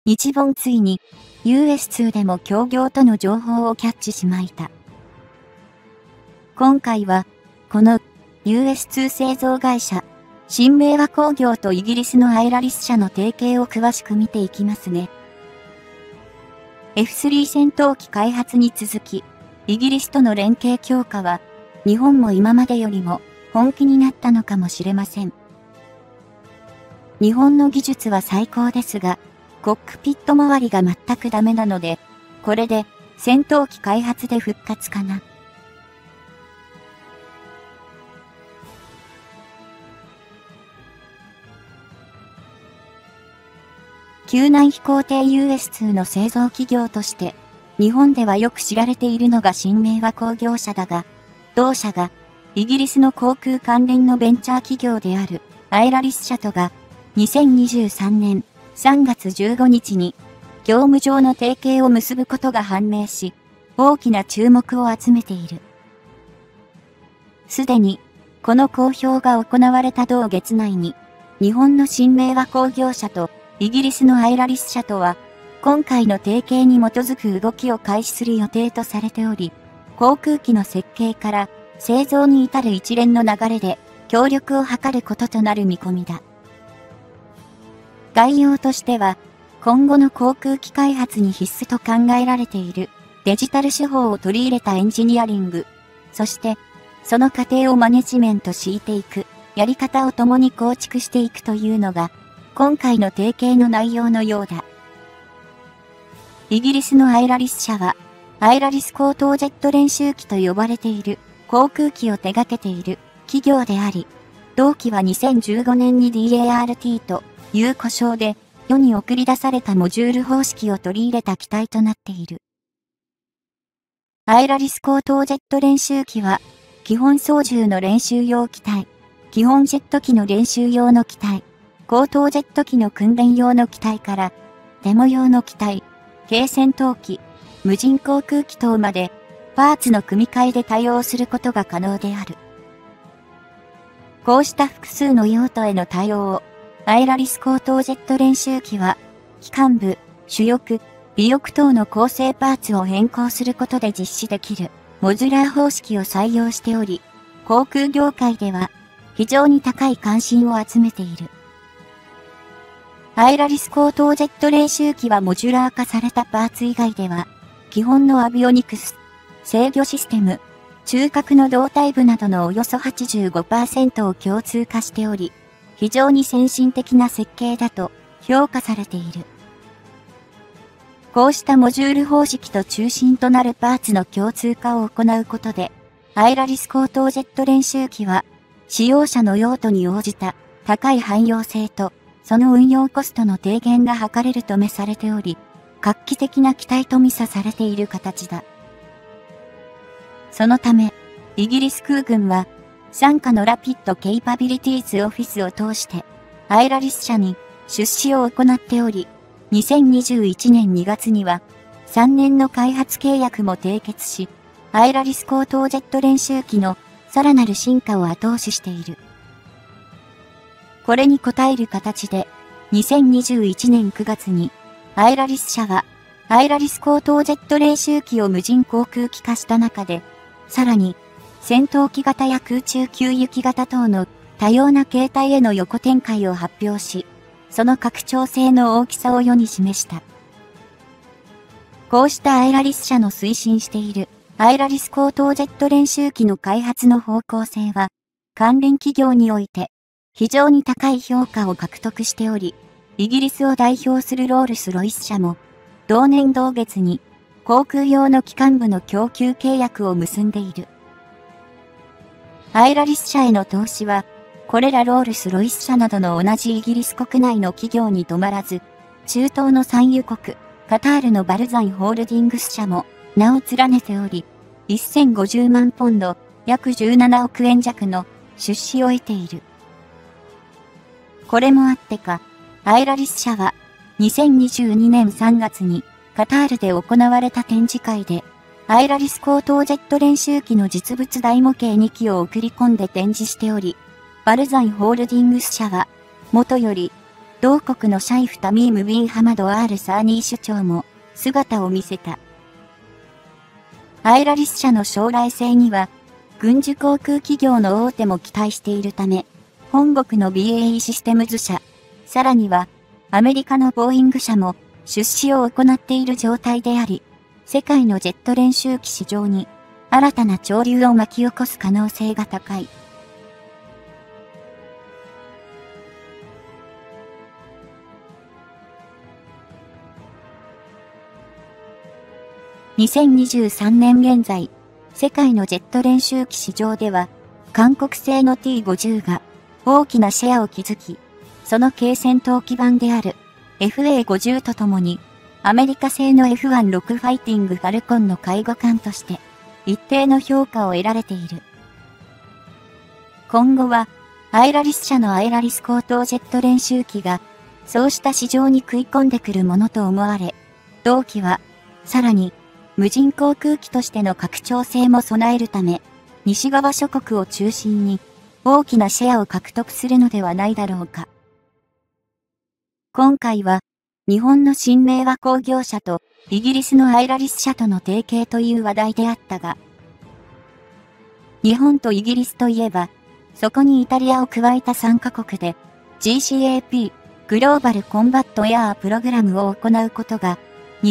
日本ついに US2 でも協業との情報をキャッチしまいた。今回は、この US2 製造会社、新明和工業とイギリスのアイラリス社の提携を詳しく見ていきますね。F3 戦闘機開発に続き、イギリスとの連携強化は、日本も今までよりも本気になったのかもしれません。日本の技術は最高ですが、コックピット周りが全くダメなので、これで戦闘機開発で復活かな。救難飛行艇 US2 の製造企業として、日本ではよく知られているのが新明和工業社だが、同社がイギリスの航空関連のベンチャー企業であるアイラリス社とが2023年3月15日に業務上の提携を結ぶことが判明し、大きな注目を集めている。すでにこの公表が行われた同月内に、日本の新明和工業社とイギリスのアイラリス社とは、今回の提携に基づく動きを開始する予定とされており、航空機の設計から製造に至る一連の流れで協力を図ることとなる見込みだ。概要としては、今後の航空機開発に必須と考えられているデジタル手法を取り入れたエンジニアリング、そしてその過程をマネジメントしていく、やり方を共に構築していくというのが、今回の提携の内容のようだ。イギリスのアイラリス社は、アイラリス高等ジェット練習機と呼ばれている航空機を手掛けている企業であり、同機は2015年に DART という呼称で世に送り出されたモジュール方式を取り入れた機体となっている。アイラリス高等ジェット練習機は、基本操縦の練習用機体、基本ジェット機の練習用の機体、高等ジェット機の訓練用の機体から、デモ用の機体、軽戦闘機、無人航空機等まで、パーツの組み換えで対応することが可能である。こうした複数の用途への対応を、アイラリス高等ジェット練習機は、機関部、主翼、尾翼等の構成パーツを変更することで実施できる、モジュラー方式を採用しており、航空業界では、非常に高い関心を集めている。アイラリス高等ジェット練習機はモジュラー化されたパーツ以外では、基本のアビオニクス、制御システム、中核の胴体部などのおよそ 85% を共通化しており、非常に先進的な設計だと評価されている。こうしたモジュール方式と中心となるパーツの共通化を行うことで、アイラリス高等ジェット練習機は、使用者の用途に応じた高い汎用性と、その運用コストの低減が図れるとめされており、画期的な機体と見差されている形だ。そのため、イギリス空軍は、傘下のラピッドケイパビリティーズオフィスを通して、アイラリス社に出資を行っており、2021年2月には、3年の開発契約も締結し、アイラリス高等ジェット練習機のさらなる進化を後押ししている。これに応える形で、2021年9月に、アイラリス社は、アイラリス高等ジェット練習機を無人航空機化した中で、さらに、戦闘機型や空中給油機型等の多様な形態への横展開を発表し、その拡張性の大きさを世に示した。こうしたアイラリス社の推進している、アイラリス高等ジェット練習機の開発の方向性は、関連企業において、非常に高い評価を獲得しており、イギリスを代表するロールス・ロイス社も、同年同月に航空用の機関部の供給契約を結んでいる。アイラリス社への投資は、これらロールス・ロイス社などの同じイギリス国内の企業に止まらず、中東の産油国、カタールのバルザイホールディングス社も名を連ねており、1050万ポンド、約17億円弱の出資を得ている。これもあってか、アイラリス社は2022年3月にカタールで行われた展示会で、アイラリス高等ジェット練習機の実物大模型2機を送り込んで展示しており、バルザイホールディングス社は、元より同国のシャイフ・タミーム・ビン・ハマド・アール・サーニー首長も姿を見せた。アイラリス社の将来性には、軍需航空企業の大手も期待しているため、本国の BAE システムズ社、さらにはアメリカのボーイング社も出資を行っている状態であり、世界のジェット練習機市場に新たな潮流を巻き起こす可能性が高い。2023年現在、世界のジェット練習機市場では、韓国製の T50 が大きなシェアを築き、その軽戦闘機版である FA50 とともに、アメリカ製の F16 ファイティングファルコンの介護艦として、一定の評価を得られている。今後は、アイラリス社のアイラリス高等ジェット練習機が、そうした市場に食い込んでくるものと思われ、同機は、さらに、無人航空機としての拡張性も備えるため、西側諸国を中心に大きなシェアを獲得するのではないだろうか。今回は、日本の新明和工業社とイギリスのアイラリス社との提携という話題であったが、日本とイギリスといえば、そこにイタリアを加えた3カ国で GCAP グローバルコンバットエアープログラムを行うことが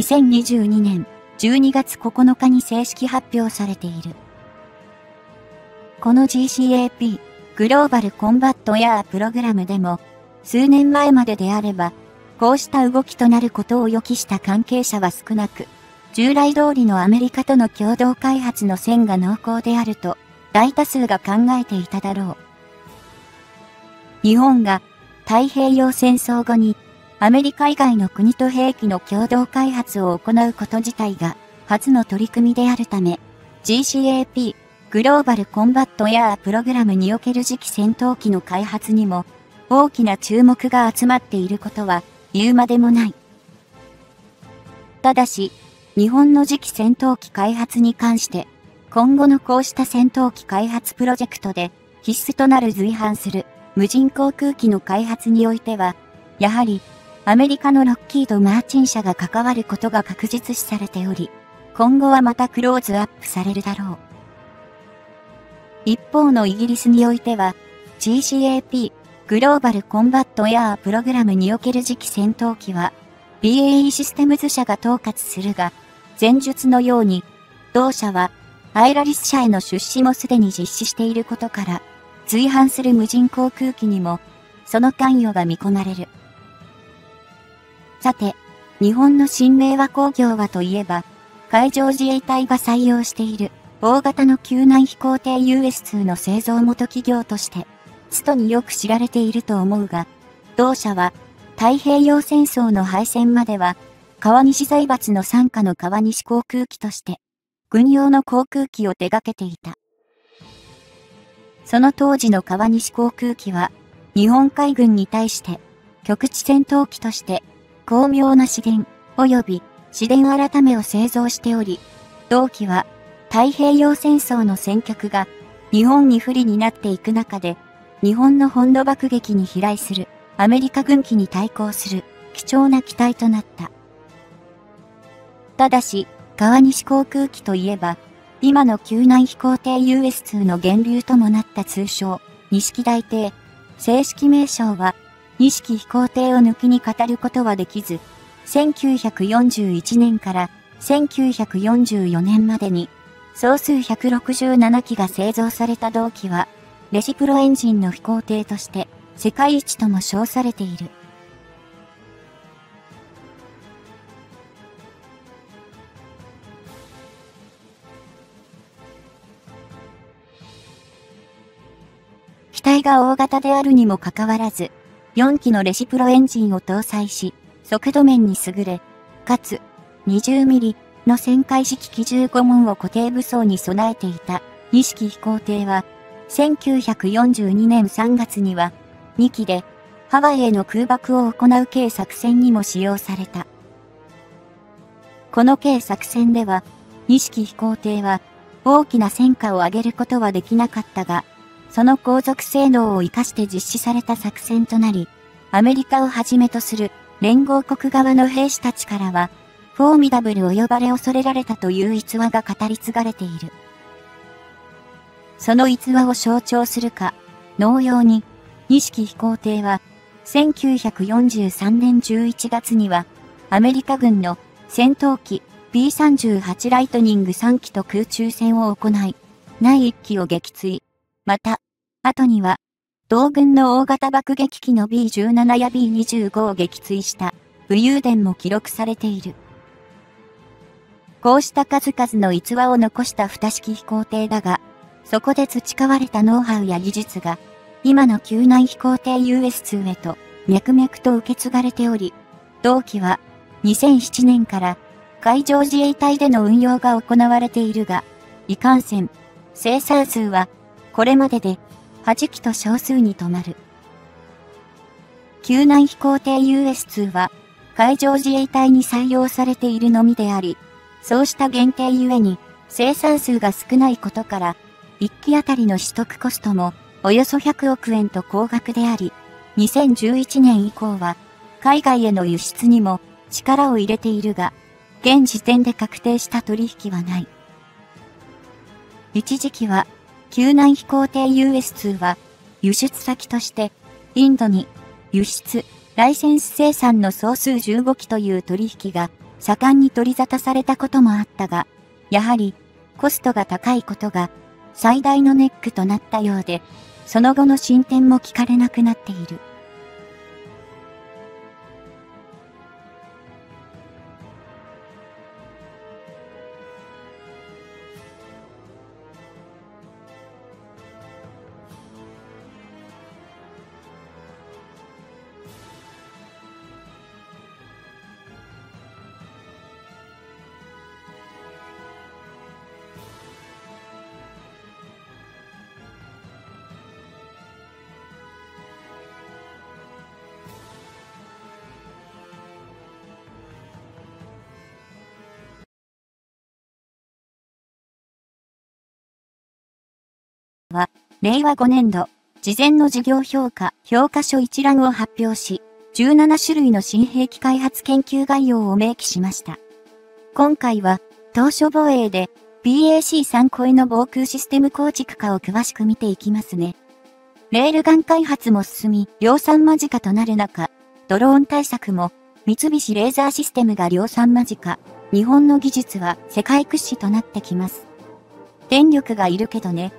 2022年12月9日に正式発表されている。この GCAP グローバルコンバットエアープログラムでも数年前までであればこうした動きとなることを予期した関係者は少なく、従来通りのアメリカとの共同開発の線が濃厚であると大多数が考えていただろう。日本が太平洋戦争後にアメリカ以外の国と兵器の共同開発を行うこと自体が初の取り組みであるため、GCAP グローバルコンバットエアープログラムにおける次期戦闘機の開発にも大きな注目が集まっていることは言うまでもない。ただし、日本の次期戦闘機開発に関して、今後のこうした戦闘機開発プロジェクトで必須となる随伴する無人航空機の開発においては、やはりアメリカのロッキード・マーチン社が関わることが確実視されており、今後はまたクローズアップされるだろう。一方のイギリスにおいては、GCAP グローバルコンバットエアープログラムにおける次期戦闘機は、BAE システムズ社が統括するが、前述のように、同社は、アイラリス社への出資もすでに実施していることから、随伴する無人航空機にも、その関与が見込まれる。さて、日本の新明和工業はといえば、海上自衛隊が採用している大型の救難飛行艇 US2 の製造元企業として、ストによく知られていると思うが、同社は太平洋戦争の敗戦までは、川西財閥の傘下の川西航空機として、軍用の航空機を手掛けていた。その当時の川西航空機は、日本海軍に対して、局地戦闘機として、巧妙な市電及び市電改めを製造しており、同機は太平洋戦争の戦局が日本に不利になっていく中で、日本の本土爆撃に飛来するアメリカ軍機に対抗する貴重な機体となった。ただし、川西航空機といえば、今の救難飛行艇 US2 の源流ともなった通称、錦大艇。正式名称は、錦飛行艇を抜きに語ることはできず、1941年から1944年までに総数167機が製造された同機は、レシプロエンジンの飛行艇として世界一とも称されている。機体が大型であるにもかかわらず、4機のレシプロエンジンを搭載し、速度面に優れ、かつ、20ミリの旋回式機15門を固定武装に備えていた錦飛行艇は、1942年3月には、2機で、ハワイへの空爆を行う軽作戦にも使用された。この軽作戦では、錦飛行艇は、大きな戦果を上げることはできなかったが、その航続性能を活かして実施された作戦となり、 アメリカをはじめとする連合国側の兵士たちからは、フォーミダブルを呼ばれ恐れられたという逸話が語り継がれている。その逸話を象徴するか、同様に、錦飛行艇は、1943年11月には、アメリカ軍の戦闘機 B38 ライトニング3機と空中戦を行い、第1機を撃墜。また、後には、同軍の大型爆撃機の B17 や B25 を撃墜した武勇伝も記録されている。こうした数々の逸話を残した二式飛行艇だが、そこで培われたノウハウや技術が、今の救難飛行艇 US2 へと脈々と受け継がれており、同機は2007年から海上自衛隊での運用が行われているが、いかんせん、生産数はこれまでで8機と少数に止まる。救難飛行艇 US2 は海上自衛隊に採用されているのみであり、そうした限定ゆえに生産数が少ないことから、1機あたりの取得コストもおよそ100億円と高額であり、2011年以降は海外への輸出にも力を入れているが、現時点で確定した取引はない。一時期は救難飛行艇 US2 は輸出先としてインドに輸出、ライセンス生産の総数15機という取引が盛んに取り沙汰されたこともあったが、やはりコストが高いことが最大のネックとなったようで、その後の進展も聞かれなくなっている。は、令和5年度、事前の事業評価書一覧を発表し、17種類の新兵器開発研究概要を明記しました。今回は、当初防衛で PAC3 超えの防空システム構築化を詳しく見ていきますね。レールガン開発も進み、量産間近となる中、ドローン対策も、三菱レーザーシステムが量産間近、日本の技術は世界屈指となってきます。電力がいるけどね。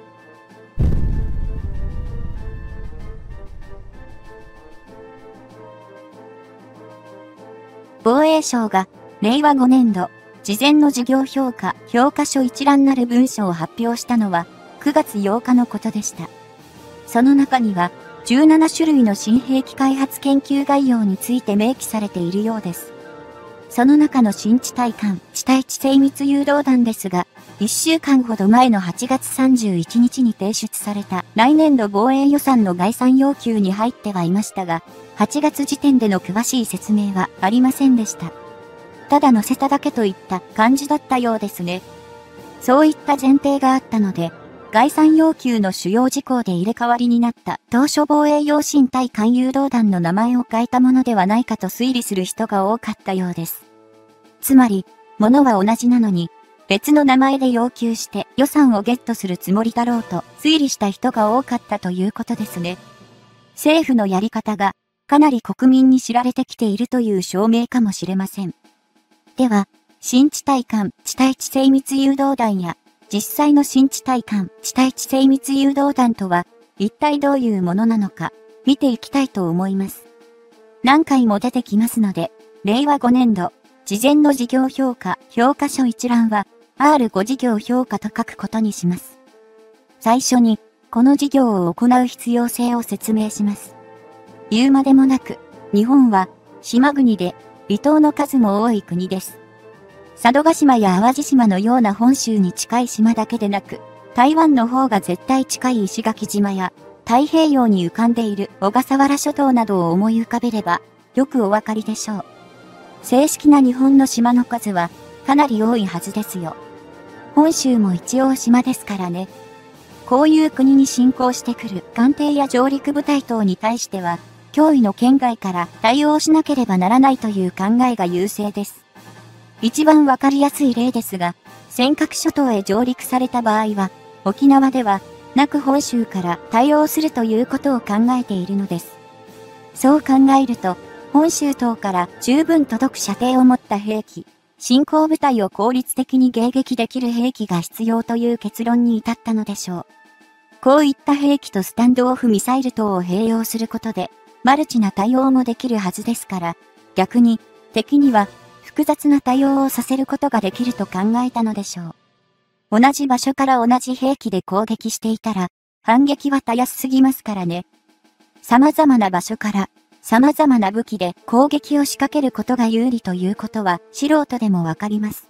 防衛省が令和5年度事前の事業評価書一覧なる文書を発表したのは9月8日のことでした。その中には17種類の新兵器開発研究概要について明記されているようです。その中の新地対艦地対地精密誘導弾ですが、1週間ほど前の8月31日に提出された来年度防衛予算の概算要求に入ってはいましたが、8月時点での詳しい説明はありませんでした。ただ載せただけといった感じだったようですね。そういった前提があったので、概算要求の主要事項で入れ替わりになった当初防衛用新対艦誘導弾の名前を変えたものではないかと推理する人が多かったようです。つまり、ものは同じなのに、別の名前で要求して予算をゲットするつもりだろうと推理した人が多かったということですね。政府のやり方がかなり国民に知られてきているという証明かもしれません。では、新地対艦地対地精密誘導弾や実際の新地対艦地対地精密誘導弾とは一体どういうものなのか見ていきたいと思います。何回も出てきますので、令和5年度事前の事業評価書一覧は R5 事業評価と書くことにします。最初にこの事業を行う必要性を説明します。言うまでもなく、日本は島国で離島の数も多い国です。佐渡島や淡路島のような本州に近い島だけでなく、台湾の方が絶対近い石垣島や太平洋に浮かんでいる小笠原諸島などを思い浮かべればよくお分かりでしょう。正式な日本の島の数はかなり多いはずですよ。本州も一応島ですからね。こういう国に侵攻してくる艦艇や上陸部隊等に対しては、 脅威の圏外から対応しなければならないという考えが優勢です。一番わかりやすい例ですが、尖閣諸島へ上陸された場合は、沖縄ではなく本州から対応するということを考えているのです。そう考えると、本州等から十分届く射程を持った兵器、進行部隊を効率的に迎撃できる兵器が必要という結論に至ったのでしょう。こういった兵器とスタンドオフミサイル等を併用することで、マルチな対応もできるはずですから、逆に敵には複雑な対応をさせることができると考えたのでしょう。同じ場所から同じ兵器で攻撃していたら、反撃はたやすすぎますからね。様々な場所から様々な武器で攻撃を仕掛けることが有利ということは素人でもわかります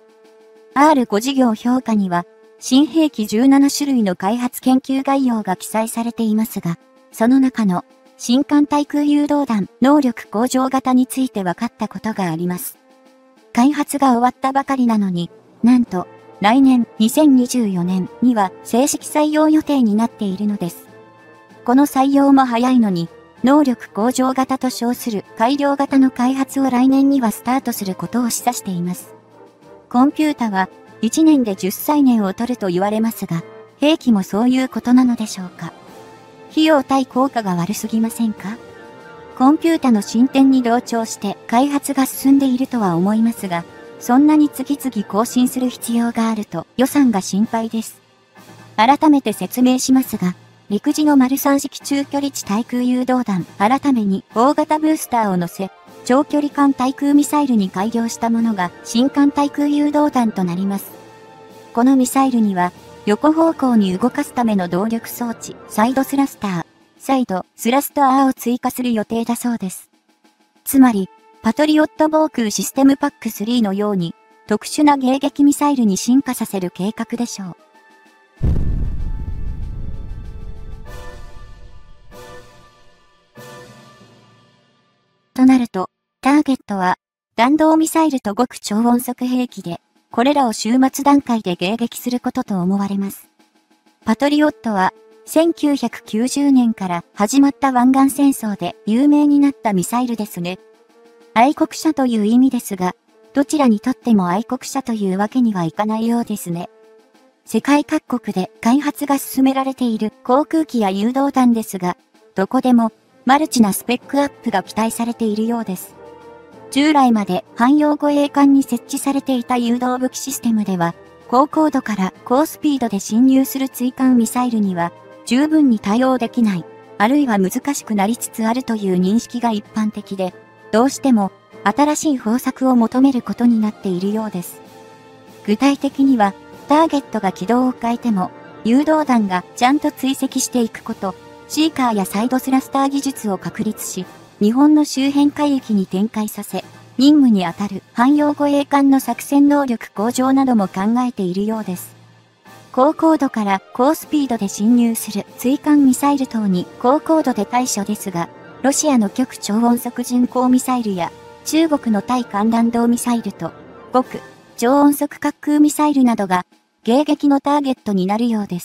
。R5 事業評価には、新兵器17種類の開発研究概要が記載されていますが、その中の新艦対空誘導弾能力向上型について分かったことがあります。開発が終わったばかりなのに、なんと来年2024年には正式採用予定になっているのです。この採用も早いのに、能力向上型と称する改良型の開発を来年にはスタートすることを示唆しています。コンピュータは1年で10歳年を取ると言われますが、兵器もそういうことなのでしょうか。費用対効果が悪すぎませんか？コンピュータの進展に同調して開発が進んでいるとは思いますが、そんなに次々更新する必要があると予算が心配です。改めて説明しますが、陸自の丸3式中距離地対空誘導弾、改めに大型ブースターを乗せ、長距離艦対空ミサイルに改良したものが新艦対空誘導弾となります。このミサイルには、横方向に動かすための動力装置、サイドスラスター、サイドスラスターを追加する予定だそうです。つまり、パトリオット防空システムパック3のように、特殊な迎撃ミサイルに進化させる計画でしょう。となると、ターゲットは、弾道ミサイルと極超音速兵器で、これらを終末段階で迎撃することと思われます。パトリオットは、1990年から始まった湾岸戦争で有名になったミサイルですね。愛国者という意味ですが、どちらにとっても愛国者というわけにはいかないようですね。世界各国で開発が進められている航空機や誘導弾ですが、どこでもマルチなスペックアップが期待されているようです。従来まで汎用護衛艦に設置されていた誘導武器システムでは、高高度から高スピードで侵入する追艦ミサイルには十分に対応できない、あるいは難しくなりつつあるという認識が一般的で、どうしても新しい方策を求めることになっているようです。具体的には、ターゲットが軌道を変えても、誘導弾がちゃんと追跡していくこと、シーカーやサイドスラスター技術を確立し、日本の周辺海域に展開させ、任務にあたる汎用護衛艦の作戦能力向上なども考えているようです。高高度から高スピードで侵入する追艦ミサイル等に高高度で対処ですが、ロシアの極超音速巡航ミサイルや中国の対艦弾道ミサイルと極超音速滑空ミサイルなどが迎撃のターゲットになるようです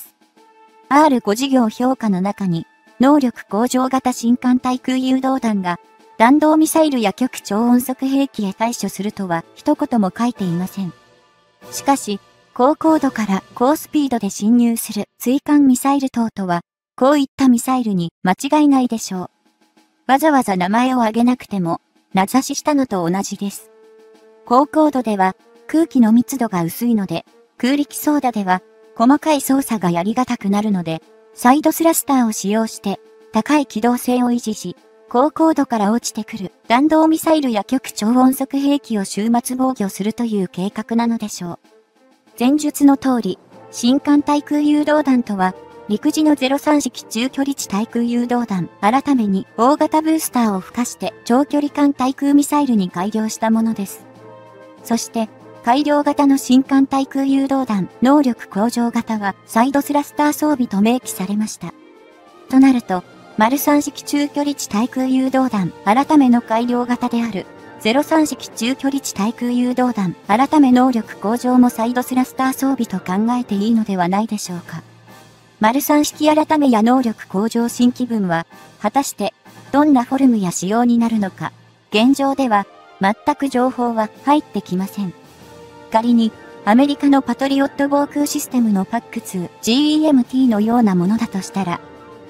。R5 事業評価の中に能力向上型新艦対空誘導弾が弾道ミサイルや極超音速兵器へ対処するとは一言も書いていません。しかし、高高度から高スピードで侵入する追艦ミサイル等とは、こういったミサイルに間違いないでしょう。わざわざ名前を挙げなくても、名指ししたのと同じです。高高度では空気の密度が薄いので、空力操舵では細かい操作がやりがたくなるので、サイドスラスターを使用して高い機動性を維持し、高高度から落ちてくる弾道ミサイルや極超音速兵器を終末防御するという計画なのでしょう。前述の通り、新艦対空誘導弾とは、陸自の03式中距離地対空誘導弾、改めに大型ブースターを付加して長距離艦対空ミサイルに改良したものです。そして、改良型の新艦対空誘導弾、能力向上型はサイドスラスター装備と明記されました。となると、丸3式中距離地対空誘導弾、改めの改良型である、03式中距離地対空誘導弾、改め能力向上もサイドスラスター装備と考えていいのではないでしょうか。丸3式改めや能力向上新規分は、果たして、 どんなフォルムや仕様になるのか、現状では全く情報は入ってきません。仮にアメリカのパトリオット防空システムの PAC-2 GEM-T のようなものだとしたら、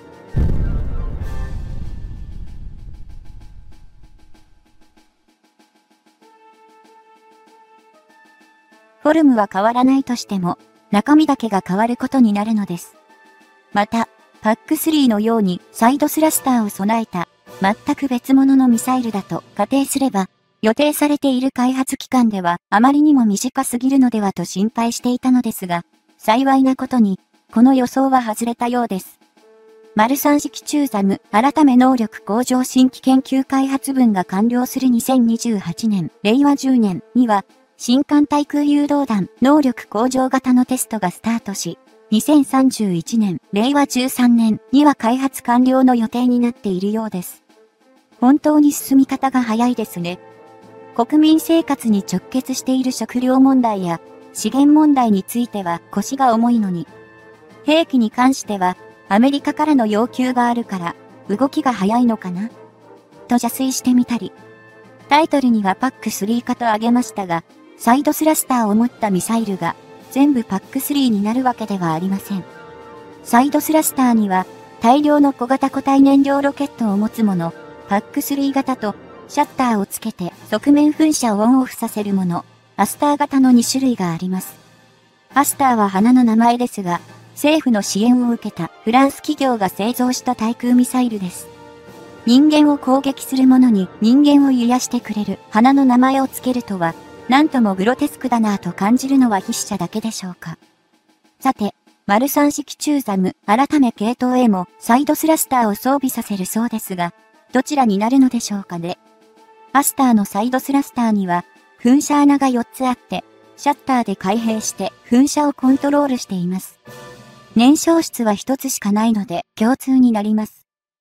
フォルムは変わらないとしても、中身だけが変わることになるのです。また、PAC-3 のようにサイドスラスターを備えた全く別物のミサイルだと仮定すれば、予定されている開発期間ではあまりにも短すぎるのではと心配していたのですが、幸いなことに、この予想は外れたようです。マル3式中ザム改め能力向上新規研究開発分が完了する2028年、令和10年には、新艦対空誘導弾能力向上型のテストがスタートし、2031年、令和13年には開発完了の予定になっているようです。本当に進み方が早いですね。国民生活に直結している食料問題や資源問題については腰が重いのに、兵器に関してはアメリカからの要求があるから動きが早いのかなと邪推してみたり、タイトルには PAC-3 かと挙げましたが、サイドスラスターを持ったミサイルが全部 PAC-3 になるわけではありません。サイドスラスターには大量の小型固体燃料ロケットを持つもの、PAC-3 型とシャッターをつけて側面噴射をオンオフさせるもの、アスター型の2種類があります。アスターは花の名前ですが、政府の支援を受けたフランス企業が製造した対空ミサイルです。人間を攻撃するものに人間を揺らしてくれる花の名前をつけるとは、なんともグロテスクだなぁと感じるのは筆者だけでしょうか。さて、マル3式中ザム改め系統へもサイドスラスターを装備させるそうですが、どちらになるのでしょうかね。アスターのサイドスラスターには、噴射穴が4つあって、シャッターで開閉して噴射をコントロールしています。燃焼室は1つしかないので共通になります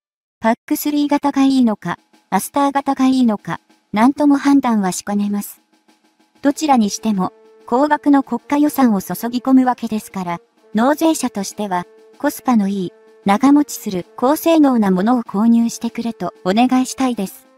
。PAC-3 型がいいのか、アスター型がいいのか、なんとも判断はしかねます。どちらにしても、高額の国家予算を注ぎ込むわけですから、納税者としては、コスパのいい、長持ちする高性能なものを購入してくれとお願いしたいです。